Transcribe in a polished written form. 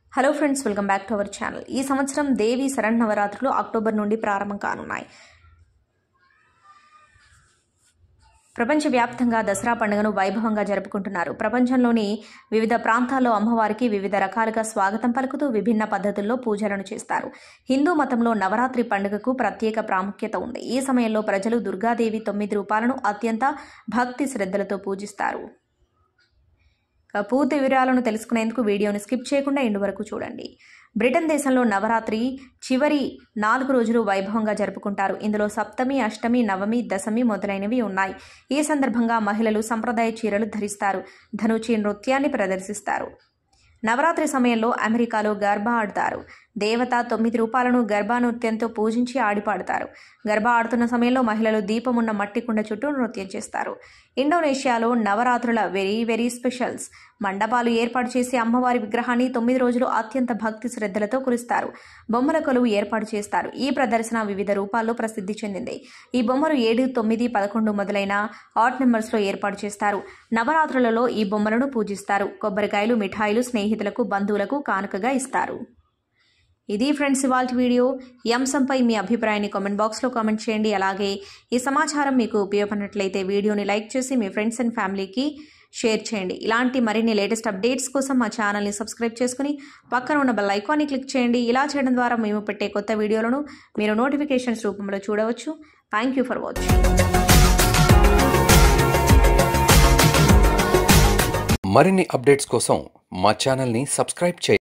Hello friends, welcome back to our channel. ఈ సంవత్సరం దేవి శరన్నవరాత్రులు October నుండి ప్రారంభం కానున్నాయి. ప్రపంచవ్యాప్తంగా దసరా పండుగను వైభవంగా జరుపుకుంటున్నారు. ప్రపంచంలోని వివిధ ప్రాంతాల్లో అమ్మవారికి వివిధ రకాలుగా స్వాగతం పలుకుతూ విభిన్న పద్ధతుల్లో పూజలను చేస్తారు. హిందూ మతంలో నవరాత్రి పండుగకు ప్రత్యేక ప్రాముఖ్యత ఉంది. ఈ సమయంలో ప్రజలు దుర్గాదేవి 9 రూపాలను అత్యంత భక్తి శ్రద్ధలతో పూజిస్తారు. పూర్తి వివరాలను తెలుసుకునేందుకు వీడియోని స్కిప్ చేయకుండా ఎండ్ వరకు చూడండి. బ్రిటన్ దేశంలో నవరాత్రి చివరి 4 రోజులు వైభవంగా జరుపుకుంటారు. ఇందులో సప్తమి, అష్టమి, నవమి, దశమి మొదలైనవి ఉన్నాయి. ఈ సందర్భంగా మహిళలు సంప్రదాయ చీరలు ధరిస్తారు. ధనుచి నృత్యాన్ని ప్రదర్శిస్తారు. నవరాత్రి సమయంలో అమెరికాలో గర్బా ఆడతారు. దేవత 9 రూపాలను గర్బా నృత్యంతో పూజించి ఆడిపాడతారు. గర్బా ఆడుతున్న సమయంలో మహిళలు దీపమున్న మట్టి కుండ చుట్టూ నృత్యం చేస్తారు. ఇండోనేషియాలో నవరాత్రుల వెరీ స్పెషల్స్. మండపాలు ఏర్పాటు చేసి అమ్మవారి విగ్రహాన్ని 9 రోజులు అత్యంత భక్తి శ్రద్ధలతో కురుస్తారు. బొమ్మల కొలువు ఏర్పాటు చేస్తారు. ఈ ప్రదర్శన వివిధ రూపాల్లో ప్రసిద్ధి చెందింది. ఈ బొమ్మలు 7, 9, 11 మొదలైన ఆడ్ నెంబర్స్లో ఏర్పాటు చేస్తారు. నవరాత్రులలో ఈ బొమ్మలను పూజిస్తారు. కొబ్బరికాయలు, మిఠాయిలు స్నేహితులకు, బంధువులకు కానుకగా ఇస్తారు. ఇది ఫ్రెండ్స్ ఇవాల్టి వీడియో. ఈ అంశంపై మీ అభిప్రాయాన్ని కామెంట్ బాక్స్లో కామెంట్ చేయండి. అలాగే ఈ సమాచారం మీకు ఉపయోగపడినట్లయితే వీడియోని లైక్ చేసి మీ ఫ్రెండ్స్ అండ్ ఫ్యామిలీకి షేర్ చేయండి. ఇలాంటి మరిన్ని లేటెస్ట్ అప్డేట్స్ కోసం మా ఛానల్ని సబ్స్క్రైబ్ చేసుకుని పక్కన ఉన్న బెల్ ఐకాన్ని క్లిక్ చేయండి. ఇలా చేయడం ద్వారా మేము పెట్టే కొత్త వీడియోలను మీరు నోటిఫికేషన్స్ రూపంలో చూడవచ్చు. Thank you for watching. మరిన్ని అప్డేట్స్ కోసం మా ఛానల్ని సబ్స్క్రైబ్ చేయండి.